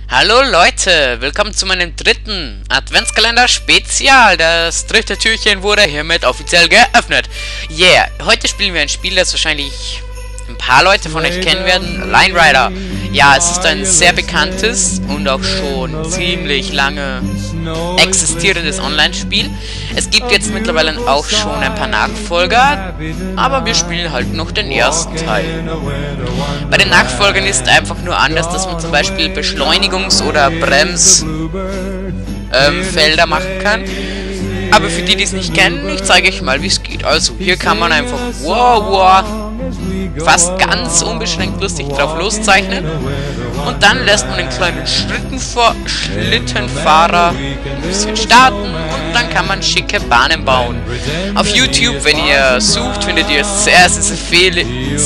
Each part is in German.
Hallo Leute, willkommen zu meinem dritten Adventskalender-Spezial. Das dritte Türchen wurde hiermit offiziell geöffnet. Yeah, heute spielen wir ein Spiel, das wahrscheinlich ein paar Leute von euch kennen werden. Line Rider. Ja, es ist ein sehr bekanntes und auch schon ziemlich lange existierendes Online-Spiel. Es gibt jetzt mittlerweile auch schon ein paar Nachfolger, aber wir spielen halt noch den ersten Teil. Bei den Nachfolgern ist einfach nur anders, dass man zum Beispiel Beschleunigungs- oder Bremsfelder machen kann. Aber für die, die es nicht kennen, ich zeige euch mal, wie es geht. Also, hier kann man einfach fast ganz unbeschränkt lustig drauf loszeichnen. Und dann lässt man den kleinen Schlittenfahrer ein bisschen starten und dann kann man schicke Bahnen bauen. Auf YouTube, wenn ihr sucht, findet ihr sehr viele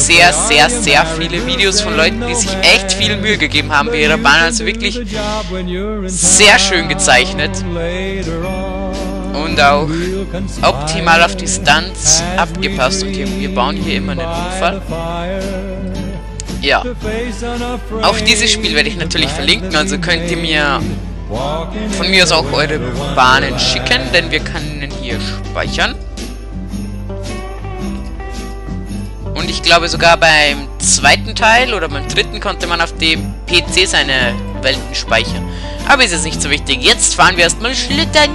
Videos von Leuten, die sich echt viel Mühe gegeben haben bei ihrer Bahn. Also wirklich sehr schön gezeichnet. Und auch optimal auf die Stunts abgepasst. Und wir bauen hier immer einen Unfall. Ja. Auch dieses Spiel werde ich natürlich verlinken, also könnt ihr mir von mir aus auch eure Bahnen schicken, denn wir können hier speichern. Und ich glaube sogar beim zweiten Teil oder beim dritten konnte man auf dem PC seine Welten speichern. Aber ist jetzt nicht so wichtig. Jetzt fahren wir erstmal Schlittern.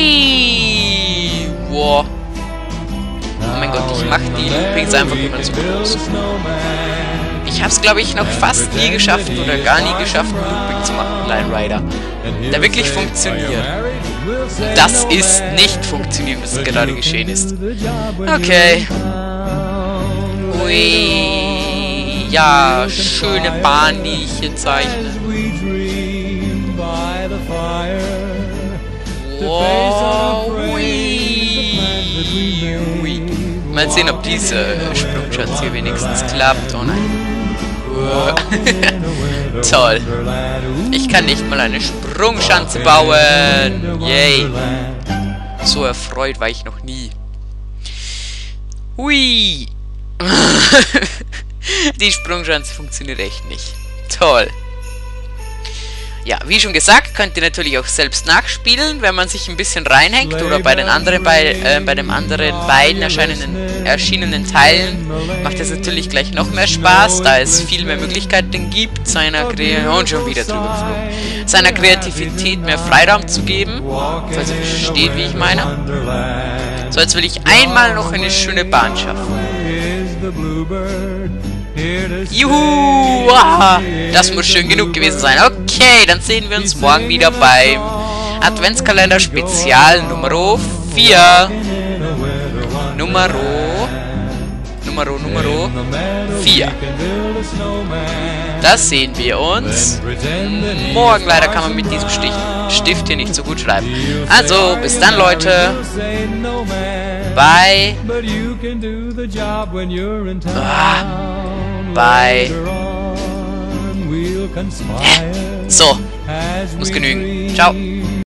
Wow. Oh mein Gott, ich mache die Loopings einfach immer so groß. Ich habe es, glaube ich, noch fast nie geschafft oder gar nie geschafft, ein Looping zu machen, Line Rider. Der wirklich funktioniert. Das ist nicht funktioniert, was gerade geschehen ist. Okay. Ui. Ja, schöne Bahn, die ich hier zeichne. Wow. Ui. Mal sehen, ob diese Sprungschanze hier wenigstens klappt. Oh nein. Toll. Ich kann nicht mal eine Sprungschanze bauen. Yay. So erfreut war ich noch nie. Hui. Die Sprungschanze funktioniert echt nicht. Toll. Ja, wie schon gesagt, könnt ihr natürlich auch selbst nachspielen, wenn man sich ein bisschen reinhängt oder bei den anderen beiden erschienenen Teilen macht es natürlich gleich noch mehr Spaß, da es viel mehr Möglichkeiten gibt, seiner Kreativität mehr Freiraum zu geben, falls ihr versteht, wie ich meine. So, jetzt will ich einmal noch eine schöne Bahn schaffen. Juhu! Aha, das muss schön genug gewesen sein. Okay, dann sehen wir uns morgen wieder beim Adventskalender Spezial Nummer 4. Nummer 4. Das sehen wir uns morgen. Leider kann man mit diesem Stift hier nicht so gut schreiben. Also, bis dann, Leute. Bye. Bye. So, muss genügen. Ciao.